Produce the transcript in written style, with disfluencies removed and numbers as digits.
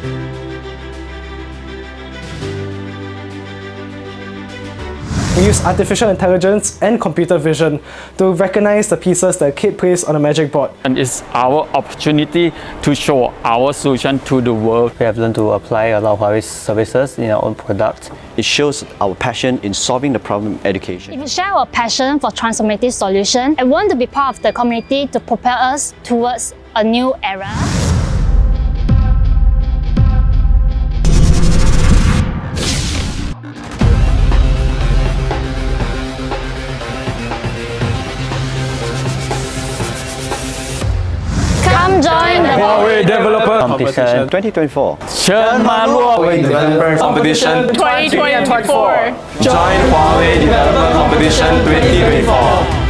We use artificial intelligence and computer vision to recognize the pieces that a kid plays on a magic board. And it's our opportunity to show our solution to the world. We have learned to apply a lot of Huawei services in our own product. It shows our passion in solving the problem in education. If we share our passion for transformative solutions and want to be part of the community to propel us towards a new era. Come join the Huawei Developer Competition 2024. เชิญมาร่วม Huawei Developer Competition 2024. Join Huawei Developer Competition 2024.